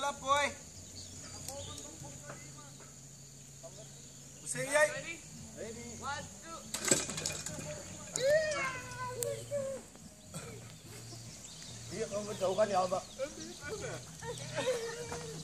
apoy. Pusing yay. Ready? 1, 2. Iya, kamu jauhkan ya, Pak.